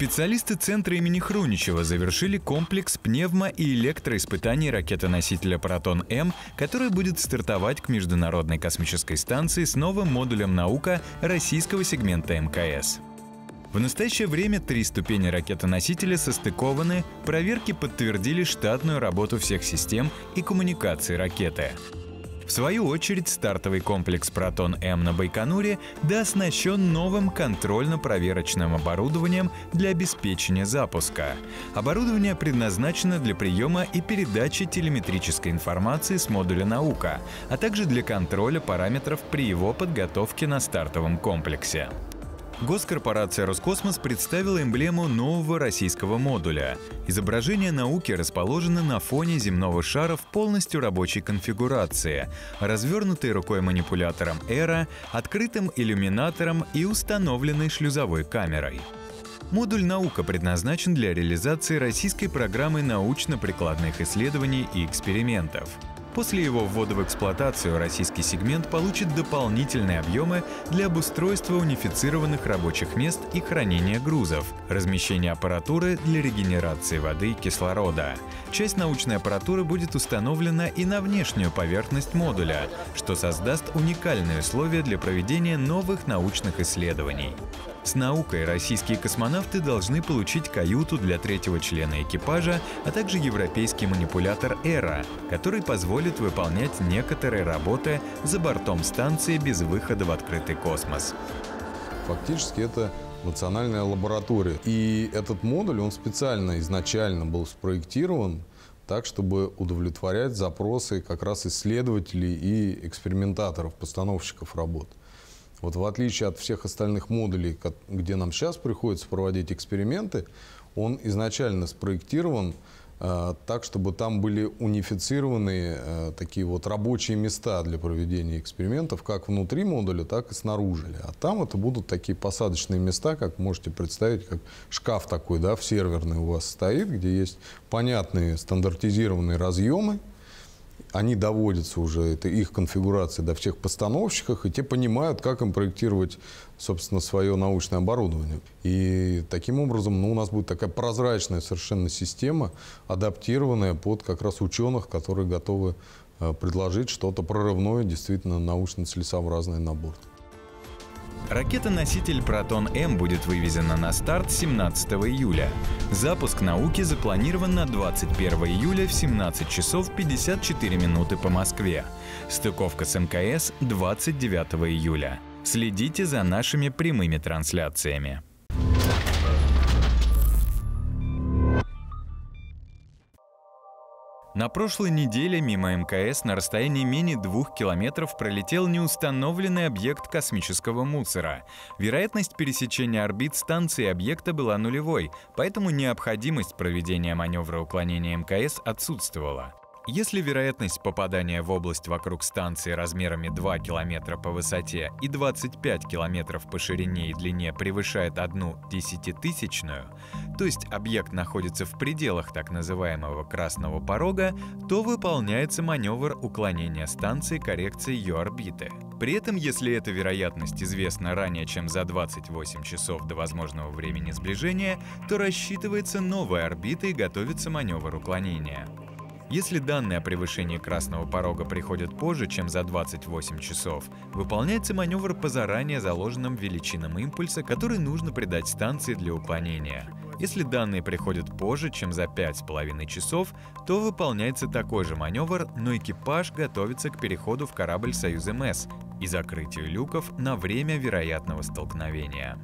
Специалисты центра имени Хруничева завершили комплекс пневмо- и электроиспытаний ракеты-носителя «Протон-М», который будет стартовать к Международной космической станции с новым модулем «Наука» российского сегмента МКС. В настоящее время 3 ступени ракеты-носителя состыкованы, проверки подтвердили штатную работу всех систем и коммуникаций ракеты. В свою очередь, стартовый комплекс «Протон-М» на Байконуре дооснащен новым контрольно-проверочным оборудованием для обеспечения запуска. Оборудование предназначено для приема и передачи телеметрической информации с модуля «Наука», а также для контроля параметров при его подготовке на стартовом комплексе. Госкорпорация «Роскосмос» представила эмблему нового российского модуля. Изображение «Науки» расположено на фоне земного шара в полностью рабочей конфигурации, развернутой рукой манипулятором «Эра», открытым иллюминатором и установленной шлюзовой камерой. Модуль «Наука» предназначен для реализации российской программы научно-прикладных исследований и экспериментов. После его ввода в эксплуатацию российский сегмент получит дополнительные объемы для обустройства унифицированных рабочих мест и хранения грузов, размещения аппаратуры для регенерации воды и кислорода. Часть научной аппаратуры будет установлена и на внешнюю поверхность модуля, что создаст уникальные условия для проведения новых научных исследований. С «Наукой» российские космонавты должны получить каюту для 3-го члена экипажа, а также европейский манипулятор «Эра», который позволит выполнять некоторые работы за бортом станции без выхода в открытый космос. Фактически это национальная лаборатория. И этот модуль, он специально изначально был спроектирован так, чтобы удовлетворять запросы как раз исследователей и экспериментаторов, постановщиков работ. Вот в отличие от всех остальных модулей, где нам сейчас приходится проводить эксперименты, он изначально спроектирован так, чтобы там были унифицированы такие вот рабочие места для проведения экспериментов, как внутри модуля, так и снаружи. А там это будут такие посадочные места, как можете представить, как шкаф такой, да, в серверный у вас стоит, где есть понятные стандартизированные разъемы. Они доводятся уже, это их конфигурация, до всех постановщиков, и те понимают, как им проектировать, собственно, свое научное оборудование. И таким образом, у нас будет такая прозрачная совершенно система, адаптированная под как раз ученых, которые готовы предложить что-то прорывное, действительно научно-целесообразное на борт. Ракета-носитель «Протон-М» будет вывезена на старт 17 июля. Запуск «Науки» запланирован на 21 июля в 17 часов 54 минуты по Москве. Стыковка с МКС 29 июля. Следите за нашими прямыми трансляциями. На прошлой неделе мимо МКС на расстоянии менее 2 километров пролетел неустановленный объект космического мусора. Вероятность пересечения орбит станции объекта была нулевой, поэтому необходимость проведения маневра уклонения МКС отсутствовала. Если вероятность попадания в область вокруг станции размерами 2 километра по высоте и 25 километров по ширине и длине превышает 1/1000000, то есть объект находится в пределах так называемого красного порога, то выполняется маневр уклонения станции коррекции ее орбиты. При этом, если эта вероятность известна ранее, чем за 28 часов до возможного времени сближения, то рассчитывается новая орбита и готовится маневр уклонения. Если данные о превышении красного порога приходят позже, чем за 28 часов, выполняется маневр по заранее заложенным величинам импульса, который нужно придать станции для уклонения. Если данные приходят позже, чем за 5,5 часов, то выполняется такой же маневр, но экипаж готовится к переходу в корабль «Союз-МС» и закрытию люков на время вероятного столкновения.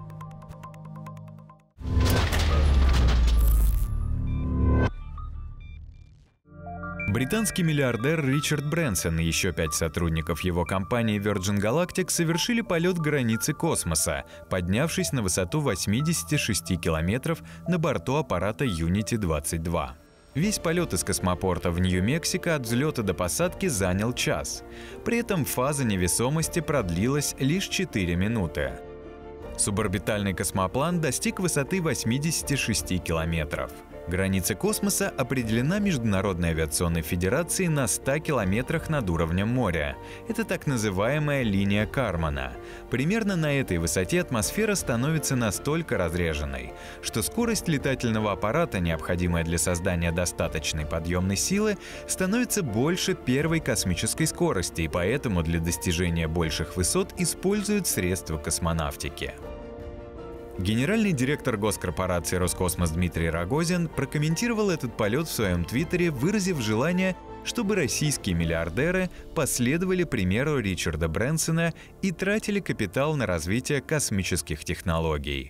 Британский миллиардер Ричард Брэнсон и еще 5 сотрудников его компании Virgin Galactic совершили полет к границе космоса, поднявшись на высоту 86 километров на борту аппарата Unity-22. Весь полет из космопорта в Нью-Мексико от взлета до посадки занял час. При этом фаза невесомости продлилась лишь 4 минуты. Суборбитальный космоплан достиг высоты 86 километров. Граница космоса определена Международной авиационной федерацией на 100 километрах над уровнем моря. Это так называемая линия Кармана. Примерно на этой высоте атмосфера становится настолько разреженной, что скорость летательного аппарата, необходимая для создания достаточной подъемной силы, становится больше первой космической скорости, и поэтому для достижения больших высот используют средства космонавтики. Генеральный директор госкорпорации «Роскосмос» Дмитрий Рогозин прокомментировал этот полет в своем твиттере, выразив желание, чтобы российские миллиардеры последовали примеру Ричарда Брэнсона и тратили капитал на развитие космических технологий.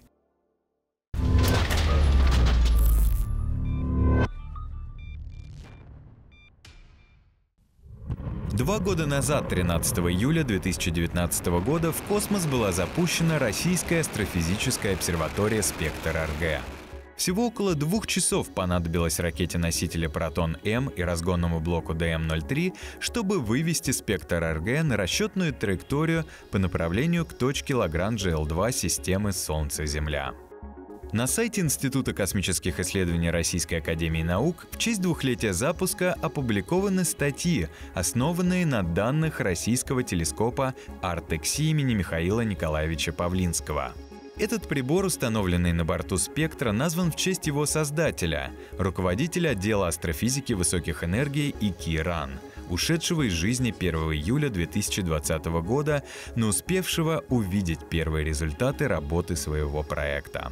Два года назад, 13 июля 2019 года, в космос была запущена российская астрофизическая обсерватория «Спектр-РГ». Всего около 2 часов понадобилось ракете-носителя «Протон-М» и разгонному блоку ДМ-03, чтобы вывести «Спектр-РГ» на расчетную траекторию по направлению к точке Лагранжа L2 системы Солнце-Земля. На сайте Института космических исследований Российской академии наук в честь 2-летия запуска опубликованы статьи, основанные на данных российского телескопа Артекси имени Михаила Николаевича Павлинского. Этот прибор, установленный на борту «Спектра», назван в честь его создателя, руководителя отдела астрофизики высоких энергий ИКИ РАН, ушедшего из жизни 1 июля 2020 года, но успевшего увидеть первые результаты работы своего проекта.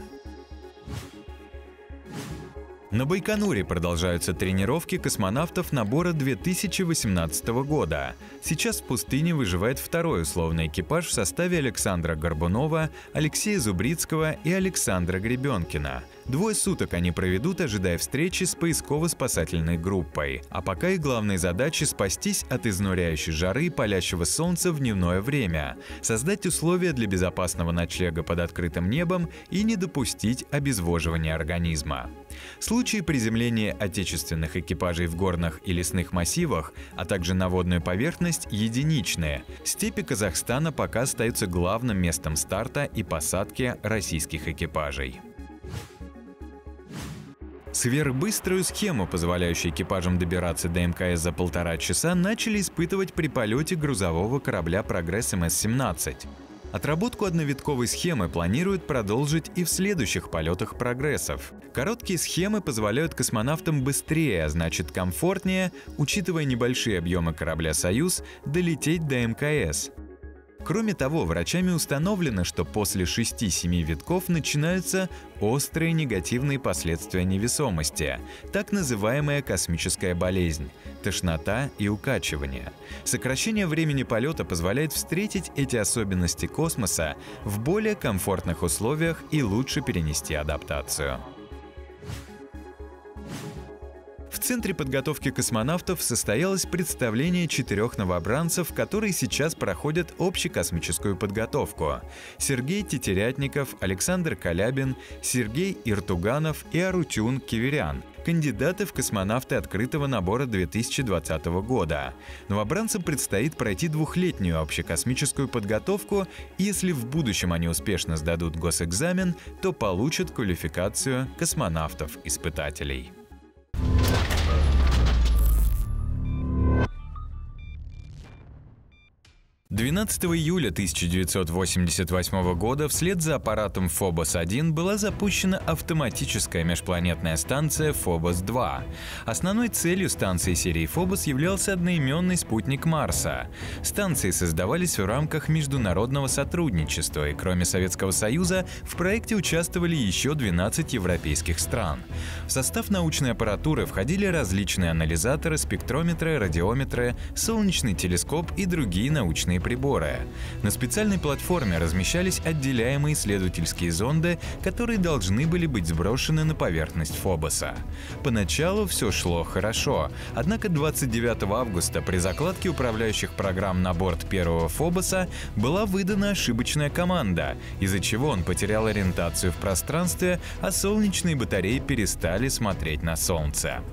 На Байконуре продолжаются тренировки космонавтов набора 2018 года. Сейчас в пустыне выживает второй условный экипаж в составе Александра Горбунова, Алексея Зубрицкого и Александра Гребенкина. 2 суток они проведут, ожидая встречи с поисково-спасательной группой. А пока их главной задачей — спастись от изнуряющей жары и палящего солнца в дневное время, создать условия для безопасного ночлега под открытым небом и не допустить обезвоживания организма. Случаи приземления отечественных экипажей в горных и лесных массивах, а также на водную поверхность, единичные. Степи Казахстана пока остаются главным местом старта и посадки российских экипажей. Сверхбыструю схему, позволяющую экипажам добираться до МКС за 1,5 часа, начали испытывать при полете грузового корабля «Прогресс МС-17». Отработку одновитковой схемы планируют продолжить и в следующих полетах «Прогрессов». Короткие схемы позволяют космонавтам быстрее, а значит комфортнее, учитывая небольшие объемы корабля «Союз», долететь до МКС. Кроме того, врачами установлено, что после 6-7 витков начинаются острые негативные последствия невесомости, так называемая космическая болезнь, тошнота и укачивание. Сокращение времени полета позволяет встретить эти особенности космоса в более комфортных условиях и лучше перенести адаптацию. В Центре подготовки космонавтов состоялось представление 4 новобранцев, которые сейчас проходят общекосмическую подготовку. Сергей Тетерятников, Александр Калябин, Сергей Иртуганов и Арутюн Киверян – кандидаты в космонавты открытого набора 2020 года. Новобранцам предстоит пройти 2-летнюю общекосмическую подготовку, и если в будущем они успешно сдадут госэкзамен, то получат квалификацию космонавтов-испытателей. 12 июля 1988 года вслед за аппаратом Phobos-1 была запущена автоматическая межпланетная станция Phobos-2. Основной целью станции серии Phobos являлся одноименный спутник Марса. Станции создавались в рамках международного сотрудничества, и кроме Советского Союза в проекте участвовали еще 12 европейских стран. В состав научной аппаратуры входили различные анализаторы, спектрометры, радиометры, солнечный телескоп и другие научные приборы. На специальной платформе размещались отделяемые исследовательские зонды, которые должны были быть сброшены на поверхность Фобоса. Поначалу все шло хорошо, однако 29 августа при закладке управляющих программ на борт первого Фобоса была выдана ошибочная команда, из-за чего он потерял ориентацию в пространстве, а солнечные батареи перестали смотреть на Солнце.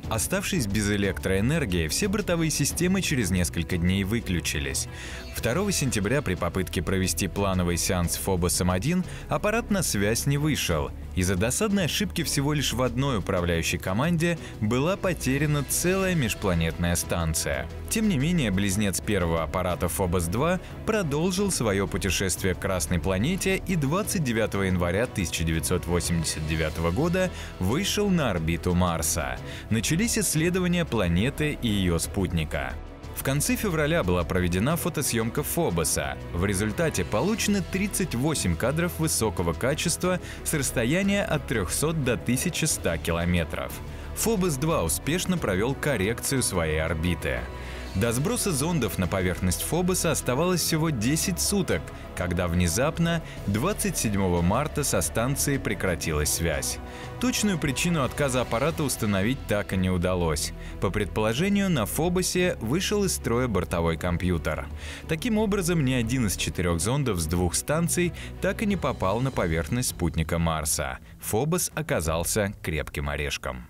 Оставшись без электроэнергии, все бортовые системы через несколько дней выключились. 2 сентября при попытке провести плановый сеанс Phobos-M1 аппарат на связь не вышел. Из-за досадной ошибки всего лишь в одной управляющей команде была потеряна целая межпланетная станция. Тем не менее, близнец первого аппарата Phobos-2 продолжил свое путешествие к Красной планете и 29 января 1989 года вышел на орбиту Марса. Начались исследования планеты и ее спутника. В конце февраля была проведена фотосъемка Фобоса. В результате получено 38 кадров высокого качества с расстояния от 300 до 1100 километров. Phobos-2 успешно провел коррекцию своей орбиты. До сброса зондов на поверхность Фобоса оставалось всего 10 суток, когда внезапно 27 марта со станцией прекратилась связь. Точную причину отказа аппарата установить так и не удалось. По предположению, на Фобосе вышел из строя бортовой компьютер. Таким образом, ни один из 4 зондов с 2 станций так и не попал на поверхность спутника Марса. Фобос оказался крепким орешком.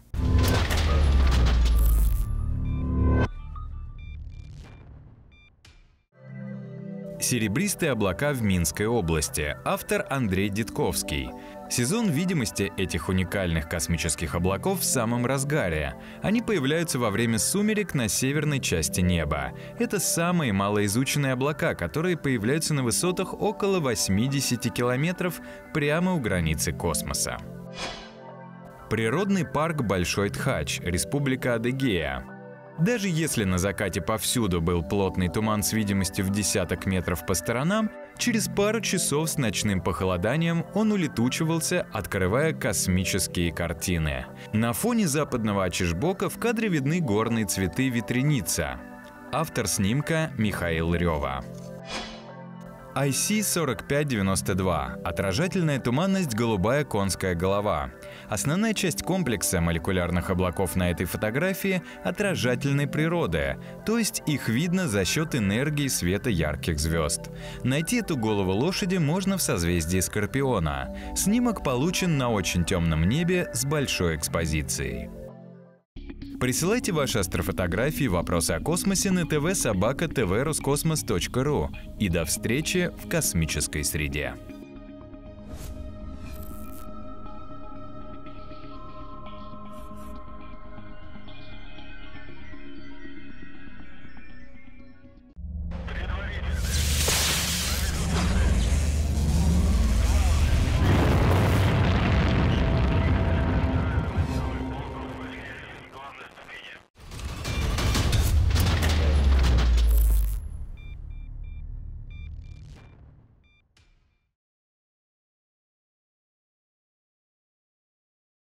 Серебристые облака в Минской области. Автор Андрей Дитковский. Сезон видимости этих уникальных космических облаков в самом разгаре. Они появляются во время сумерек на северной части неба. Это самые малоизученные облака, которые появляются на высотах около 80 километров прямо у границы космоса. Природный парк Большой Тхач, Республика Адыгея. Даже если на закате повсюду был плотный туман с видимостью в десяток метров по сторонам, через пару часов с ночным похолоданием он улетучивался, открывая космические картины. На фоне западного Ачишбока в кадре видны горные цветы ветреница. Автор снимка Михаил Рёва. IC-4592 – отражательная туманность «Голубая конская голова». Основная часть комплекса молекулярных облаков на этой фотографии отражательной природы, то есть их видно за счет энергии света ярких звезд. Найти эту голову лошади можно в созвездии Скорпиона. Снимок получен на очень темном небе с большой экспозицией. Присылайте ваши астрофотографии и вопросы о космосе на tv@tvroskosmos.ru. И до встречи в космической среде.